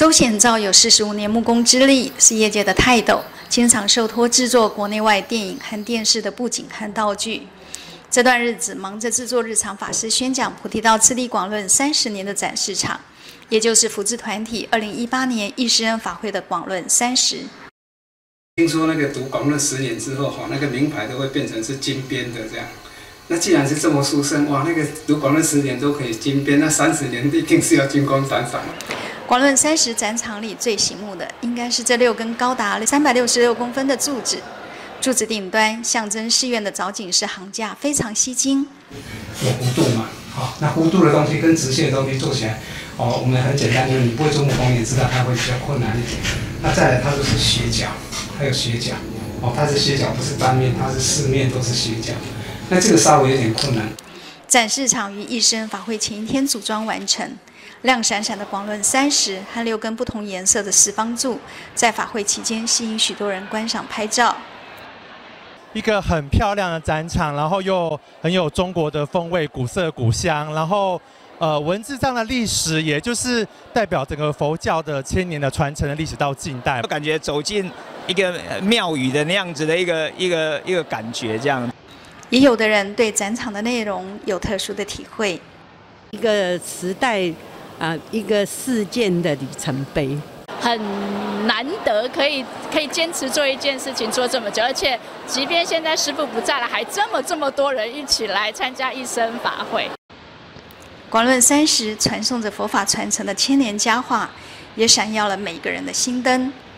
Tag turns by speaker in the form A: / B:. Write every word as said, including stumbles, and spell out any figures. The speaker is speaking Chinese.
A: 邹显照有四十五年木工之力，是业界的泰斗，经常受托制作国内外电影和电视的布景和道具。这段日子忙着制作日常法师宣讲菩提道次第广论三十年的展示场，也就是福智团体二零一八年义师恩法会的广论三十。
B: 听说那个读广论十年之后，哈，那个名牌都会变成是金边的这样。那既然是这么殊胜，哇，那个读广论十年都可以金边，那三十年一定是要金光闪闪了。
A: 广论三十展场里最醒目的，应该是这六根高达三百六十六公分的柱子。柱子顶端象征寺院的藻井式行架，非常吸睛。
B: 有弧度嘛？好，那弧度的东西跟直线的东西做起来，哦，我们很简单，就是你不会做木工也知道它会比较困难一点。那再来，它都是斜角，还有斜角，哦，它是斜角，不是单面，它是四面都是斜角。那这个稍微有点困难。
A: 展示场于义师恩法会前一天组装完成。亮闪闪的广论三十和六根不同颜色的四方柱，在法会期间吸引许多人观赏拍照。
C: 一个很漂亮的展场，然后又很有中国的风味，古色古香。然后，呃，文字上的历史，也就是代表整个佛教的千年的传承的历史到近代，
D: 我感觉走进一个庙宇的那样子的一个一个一个感觉，这样。
A: 也有的人对展场的内容有特殊的体会，
E: 一个时代。啊，一个事件的里程碑，
F: 很难得可以可以坚持做一件事情做这么久，而且即便现在师父不在了，还这么这么多人一起来参加义师恩法会。
A: 广论三十传颂着佛法传承的千年佳话，也闪耀了每个人的心灯。